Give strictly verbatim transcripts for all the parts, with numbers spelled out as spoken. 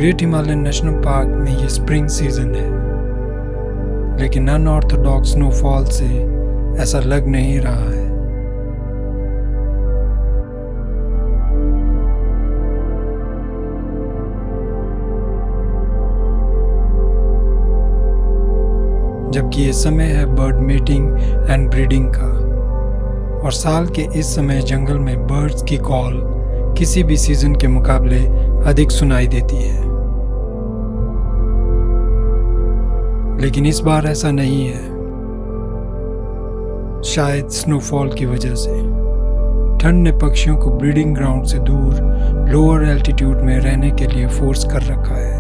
Great Himalayan national park में ये spring season है, लेकिन अनऑर्थोडॉक्स स्नोफॉल से ऐसा लग नहीं रहा है। जबकि ये समय है बर्ड मीटिंग एंड ब्रीडिंग का, और साल के इस समय जंगल में बर्ड्स की कॉल किसी भी सीजन के मुकाबले अधिक सुनाई देती है। लेकिन इस बार ऐसा नहीं है, शायद स्नोफॉल की वजह से। ठंड ने पक्षियों को ब्रीडिंग ग्राउंड से दूर लोअर एल्टीट्यूड में रहने के लिए फोर्स कर रखा है।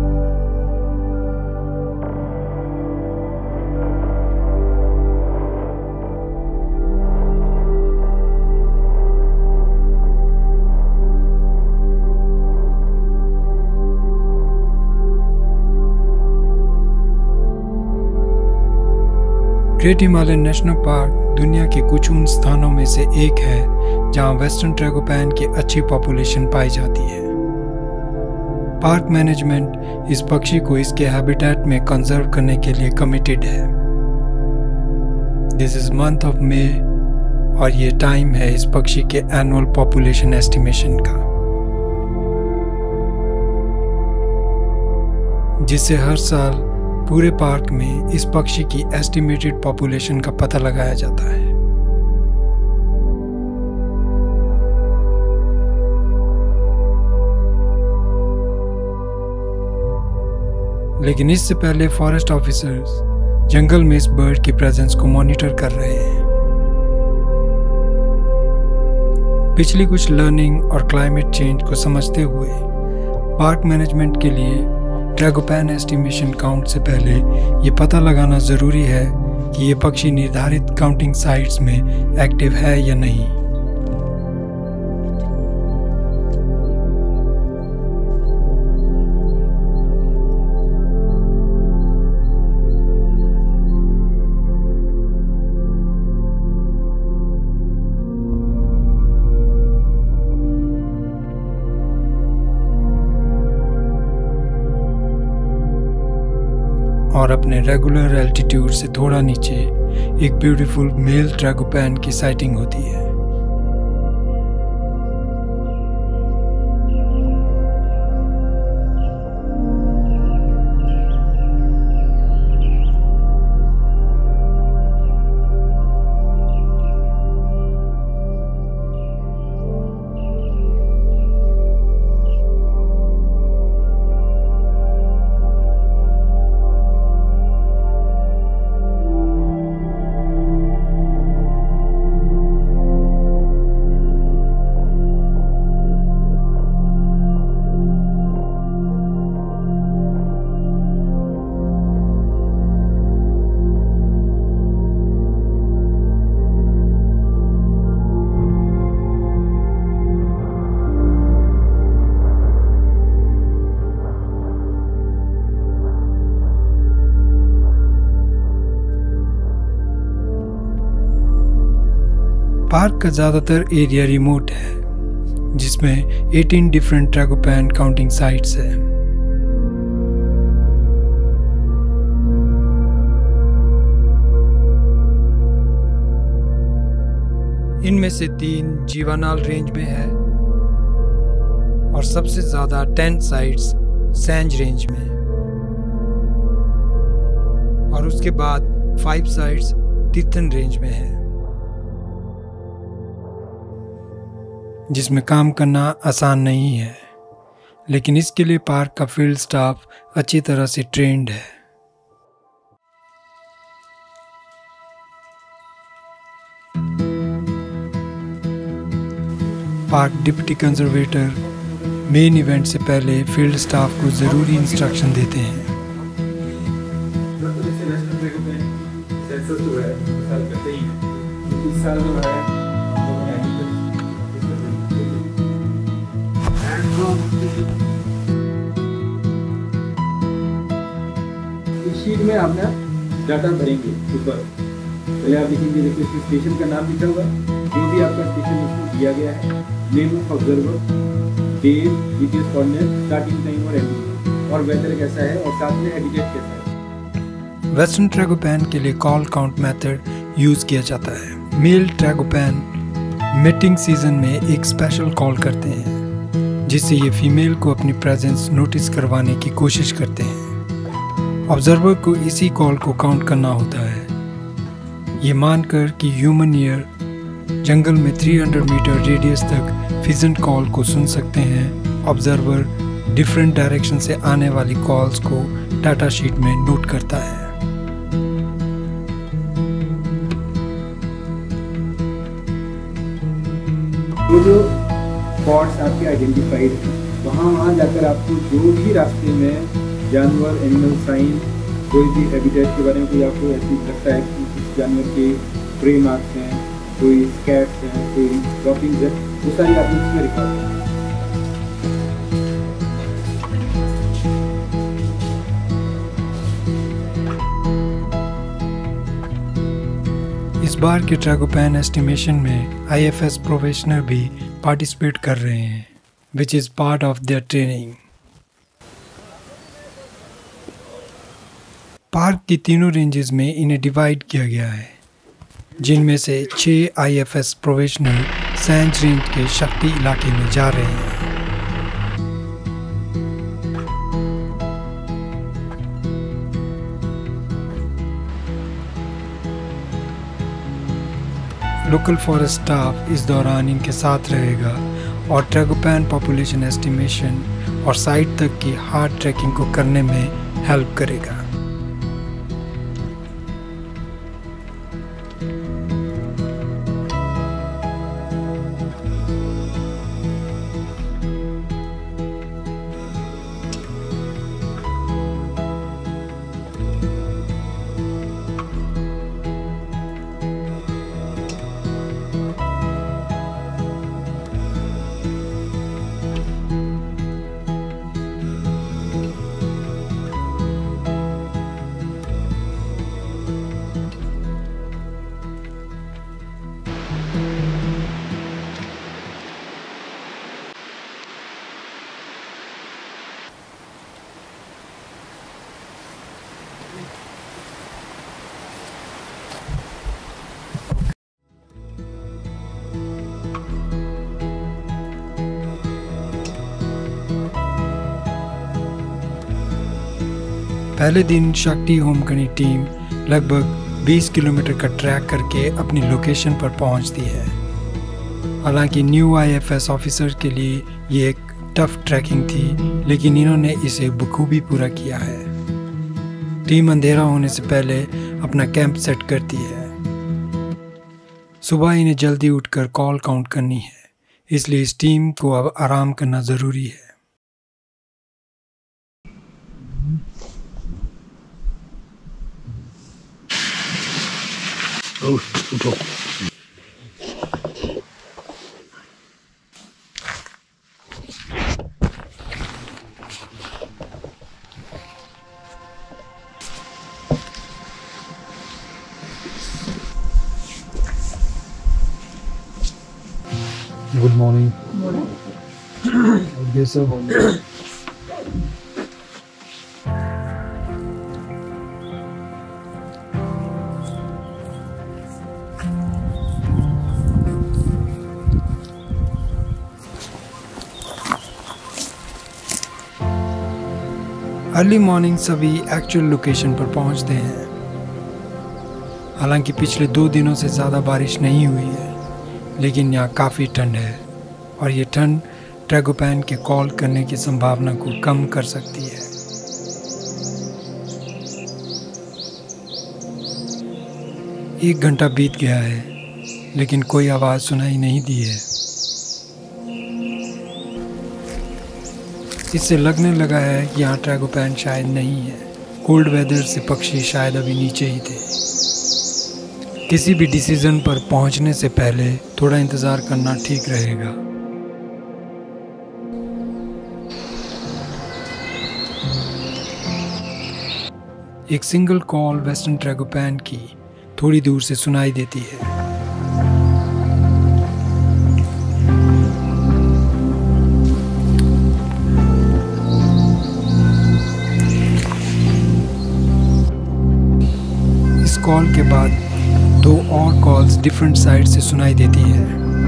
ग्रेट हिमालयन नेशनल पार्क दुनिया के कुछ उन स्थानों में से एक है जहां वेस्टर्न ट्रैगोपैन की अच्छी पॉपुलेशन पाई जाती है। पार्क मैनेजमेंट इस पक्षी को इसके हैबिटेट में कंजर्व करने के लिए कमिटेड है। This is month of May और ये टाइम है इस पक्षी के एनुअल पॉपुलेशन एस्टिमेशन का, जिससे हर साल पूरे पार्क में इस पक्षी की एस्टिमेटेड पॉपुलेशन का पता लगाया जाता है। लेकिन इससे पहले फॉरेस्ट ऑफिसर्स जंगल में इस बर्ड की प्रेजेंस को मॉनिटर कर रहे हैं। पिछली कुछ लर्निंग और क्लाइमेट चेंज को समझते हुए पार्क मैनेजमेंट के लिए ट्रैगोपैन एस्टिमेशन काउंट से पहले ये पता लगाना ज़रूरी है कि ये पक्षी निर्धारित काउंटिंग साइट्स में एक्टिव है या नहीं। और अपने रेगुलर एल्टीट्यूड से थोड़ा नीचे एक ब्यूटीफुल मेल ट्रैगोपैन की साइटिंग होती है। पार्क का ज़्यादातर एरिया रिमोट है, जिसमें अठारह डिफरेंट ट्रैगोपैन काउंटिंग साइट्स हैं। इनमें से तीन जीवानाल रेंज में है और सबसे ज़्यादा टेन साइट्स सैंज रेंज में, और उसके बाद फाइव साइट्स तिथन रेंज में है, जिसमें काम करना आसान नहीं है। लेकिन इसके लिए पार्क का फील्ड स्टाफ अच्छी तरह से ट्रेंड है। Park deputy conservator main event से पहले फील्ड स्टाफ को ज़रूरी इंस्ट्रक्शन देते हैं। इस शीट में हमने डाटा भरेंगे ऊपर। पहले आप लिखेंगे, देखिए इसमें स्टेशन का नाम लिखा हुआ है, जो भी आपका स्टेशन उसमें दिया गया है, name of observer, date, GPS coordinate, starting time और एंडिंग टाइम। और वेदर कैसा है और साथ में हैबिटेट कैसा है। वेस्टर्न ट्रैगोपैन के लिए कॉल काउंट मेथड यूज़ किया जाता है। मेल ट्रैगोपैन मीटिंग सीजन में एक स्पेशल कॉल करते हैं जिससे ये फीमेल को अपनी प्रेजेंस नोटिस करवाने की कोशिश करते हैं। ऑब्जर्वर को इसी कॉल को काउंट करना होता है, ये मानकर कि ह्यूमन ईयर जंगल में तीन सौ मीटर रेडियस तक फिजेंट कॉल को सुन सकते हैं। ऑब्जर्वर डिफरेंट डायरेक्शन से आने वाली कॉल्स को डाटा शीट में नोट करता है। ये जो स्पॉट्स आपके आइडेंटिफाइड हैं, वहाँ वहाँ जाकर आपको जो भी रास्ते में जानवर, एनिमल साइन, कोई भी हैबिटेट के बारे में कोई आपको ऐसी लगता है कि किस जानवर के प्रे मार्क्स हैं, कोई स्कैट्स हैं, कोई ड्रॉपिंग्स है, वो सारी आपको इसमें रिकॉर्ड है। इस बार के ट्रैगोपैन एस्टिमेशन में आई एफ एस प्रोफेशनल भी पार्टिसिपेट कर रहे हैं, which is part of their training. Park की तीनों रेंजेस में इन्हें डिवाइड किया गया है, जिनमें से छः I F S professional Sainj range के शक्ति इलाके में जा रहे हैं। लोकल फॉरेस्ट स्टाफ इस दौरान इनके साथ रहेगा और ट्रैगोपैन पॉपुलेशन एस्टिमेशन और साइट तक की हार्ड ट्रैकिंग को करने में हेल्प करेगा। पहले दिन शक्ति होमकनी टीम लगभग बीस किलोमीटर का ट्रैक करके अपनी लोकेशन पर पहुंचती है। हालांकि new I F S officer के लिए ये एक टफ ट्रैकिंग थी, लेकिन इन्होंने इसे बखूबी पूरा किया है। टीम अंधेरा होने से पहले अपना कैंप सेट करती है। सुबह इन्हें जल्दी उठकर कॉल काउंट करनी है, इसलिए इस टीम को अब आराम करना ज़रूरी है। Oh, uठो। Good morning. Morning. Okay, sir. Early morning सभी एक्चुअल लोकेशन पर पहुंचते हैं। हालांकि पिछले दो दिनों से ज़्यादा बारिश नहीं हुई है, लेकिन यहाँ काफ़ी ठंड है और ये ठंड ट्रैगोपैन के कॉल करने की संभावना को कम कर सकती है। एक घंटा बीत गया है, लेकिन कोई आवाज़ सुनाई नहीं दी है। इससे लगने लगा है कि यहाँ ट्रैगोपैन शायद नहीं है। कोल्ड वेदर से पक्षी शायद अभी नीचे ही थे। किसी भी डिसीजन पर पहुँचने से पहले थोड़ा इंतज़ार करना ठीक रहेगा। एक सिंगल कॉल वेस्टर्न ट्रैगोपैन की थोड़ी दूर से सुनाई देती है। कॉल के बाद दो और कॉल्स डिफरेंट साइड से सुनाई देती है।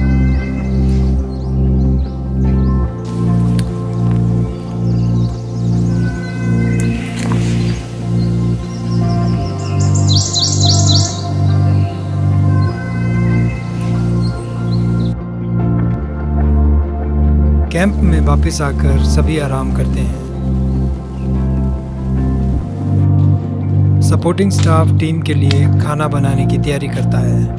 कैंप में वापस आकर सभी आराम करते हैं। सपोर्टिंग स्टाफ टीम के लिए खाना बनाने की तैयारी करता है।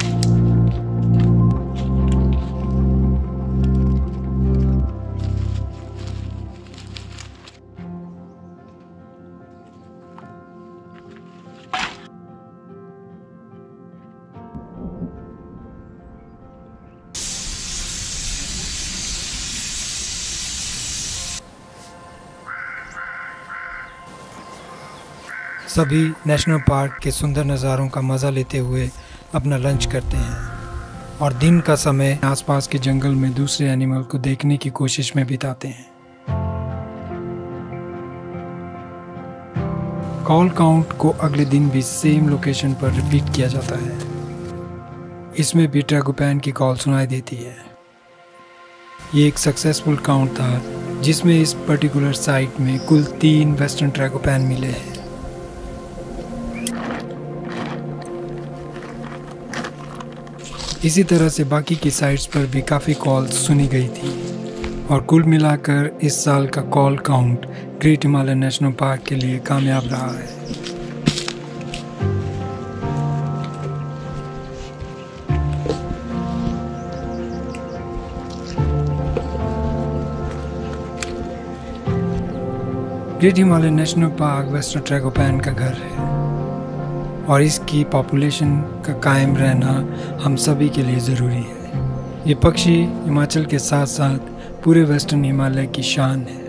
सभी नेशनल पार्क के सुंदर नज़ारों का मज़ा लेते हुए अपना लंच करते हैं और दिन का समय आसपास के जंगल में दूसरे एनिमल को देखने की कोशिश में बिताते हैं। कॉल काउंट को अगले दिन भी सेम लोकेशन पर रिपीट किया जाता है। इसमें भी ट्रैगोपैन की कॉल सुनाई देती है। ये एक सक्सेसफुल काउंट था जिसमें इस पर्टिकुलर साइट में कुल तीन वेस्टर्न ट्रैगोपैन मिले हैं। इसी तरह से बाकी की साइट्स पर भी काफ़ी कॉल्स सुनी गई थी और कुल मिलाकर इस साल का call count great Himalaya national park के लिए कामयाब रहा है। Great Himalaya national park western tragopan का घर है और इसकी पॉपुलेशन का कायम रहना हम सभी के लिए ज़रूरी है। ये पक्षी हिमाचल के साथ साथ पूरे वेस्टर्न हिमालय की शान है।